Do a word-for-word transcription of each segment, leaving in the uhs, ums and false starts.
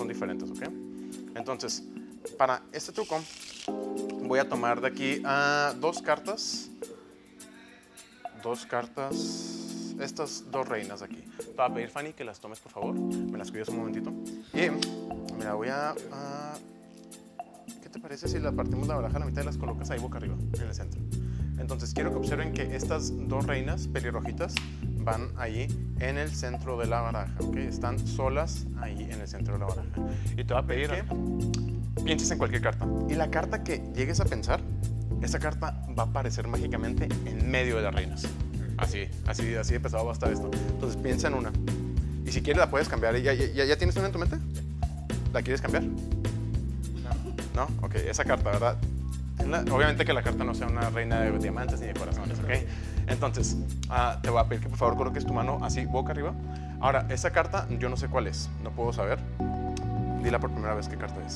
son diferentes, ¿ok? Entonces, para este truco, voy a tomar de aquí uh, dos cartas. Dos cartas. Estas dos reinas aquí. Te voy a pedir, Fanny, que las tomes, por favor. Me las cuidas un momentito. Y mira, voy a... Uh, ¿qué te parece si la partimos la baraja a la mitad y las colocas ahí boca arriba, en el centro? Entonces, quiero que observen que estas dos reinas pelirrojitas van ahí en el centro de la baraja, ¿ok? Están solas ahí en el centro de la baraja. Y te voy a pedir que pienses en cualquier carta. Y la carta que llegues a pensar, esa carta va a aparecer mágicamente en medio de las reinas. Así, así, así de pesado va a estar esto. Entonces piensa en una. Y si quieres la puedes cambiar. ¿Ya, ya, ya tienes una en tu mente? ¿La quieres cambiar? No. ¿No? Ok, esa carta, ¿verdad? Obviamente que la carta no sea una reina de diamantes ni de corazones, ¿ok? Entonces, uh, te voy a pedir que por favor coloques tu mano así, boca arriba. Ahora, esa carta yo no sé cuál es, no puedo saber. Dila por primera vez qué carta es.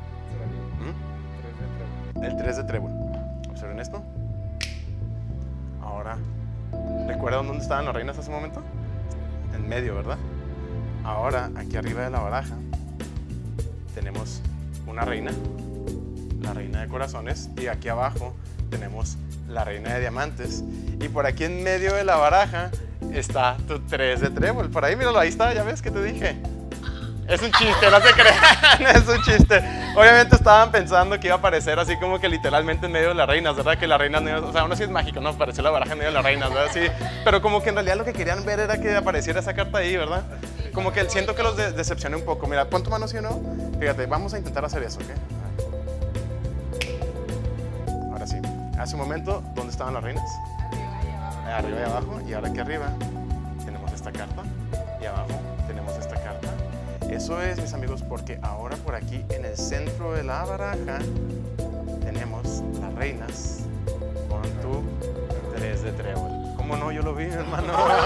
¿Mm? El tres de trébol. Observen esto. Ahora, ¿recuerdan dónde estaban las reinas hace un momento? En medio, ¿verdad? Ahora, aquí arriba de la baraja, tenemos una reina, la reina de corazones, y aquí abajo tenemos la reina de diamantes, y por aquí en medio de la baraja está tu tres de trébol. Por ahí, míralo, ahí está, ya ves que te dije. Es un chiste, no se crean, es un chiste. Obviamente estaban pensando que iba a aparecer así como que literalmente en medio de las reinas, ¿verdad? Que las reinas, no, o sea, aún así es mágico, ¿no? Apareció la baraja en medio de las reinas, ¿verdad? Sí, pero como que en realidad lo que querían ver era que apareciera esa carta ahí, ¿verdad? Como que siento que los de decepcioné un poco. Mira, pon tu mano, ¿sí o no? Fíjate, vamos a intentar hacer eso, ¿ok? Ahora sí. Hace un momento, ¿dónde estaban las reinas? Arriba y abajo. Arriba y abajo. Y ahora aquí arriba tenemos esta carta. Y abajo tenemos esta carta. Eso es, mis amigos, porque ahora por aquí en el centro de la baraja tenemos las reinas con tu tres de trébol. ¿Cómo no? Yo lo vi, hermano.